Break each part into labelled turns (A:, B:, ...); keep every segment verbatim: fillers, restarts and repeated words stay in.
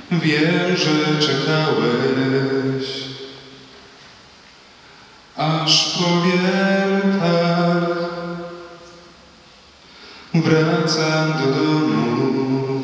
A: Wiem, że czekałeś, aż powiem tak. Wracam do domu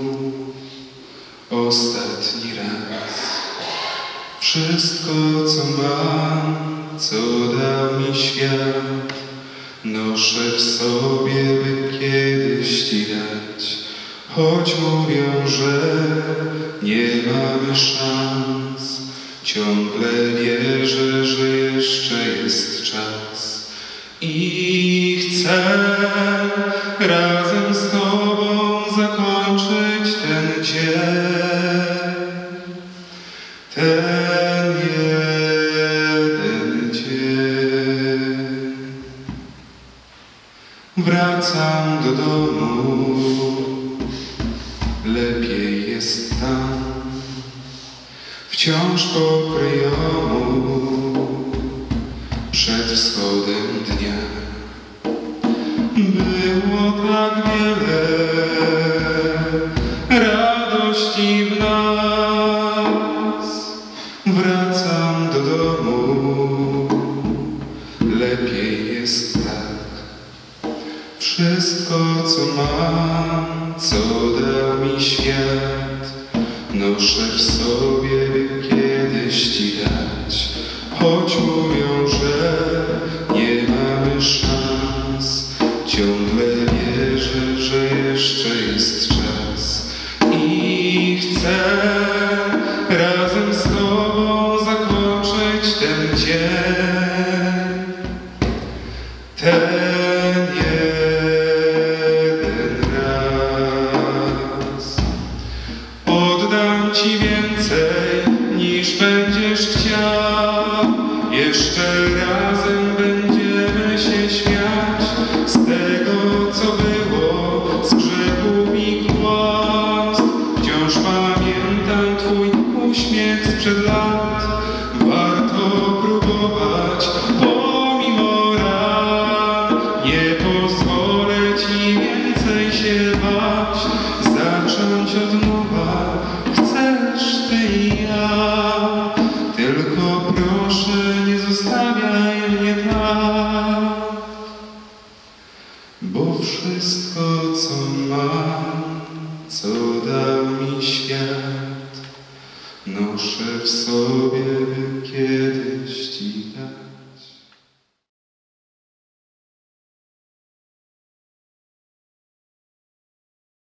A: ostatni raz. Wszystko, co mam, co dał mi świat, noszę w sobie, by kiedyś ci dać. Choć mówią, że nie mamy szans, ciągle wierzę, że jeszcze jest czas. I chcę razem z tobą zakończyć ten dzień, ten jeden dzień. Wracam do domu, lepiej jest tam, wciąż pokryjomu przed wschodem dnia. Było tak wiele radości w nas. Wracam do domu, lepiej jest tak. Wszystko, co mam, co dał mi świat, noszę w sobie, by kiedyś ci dać. Choć mówią, że nie mamy szans, ciągle wierzę, że jeszcze jest czas. I chcę razem z tobą zakończyć ten dzień, ten jeden raz. Oddam ci więcej, niż będziesz chciał. Jeszcze razem będziemy się śmiać z tego, co było, z grzechów i kłamstw. Wciąż pamiętam twój uśmiech sprzed lat. Warto próbować, pomimo ran. Nie pozwolę ci więcej się bać. Zacząć od nowa chcesz ty i ja. Tylko proszę, nie zostawiaj mnie tak, bo wszystko, co mam, co dał mi świat, noszę w sobie, by kiedyś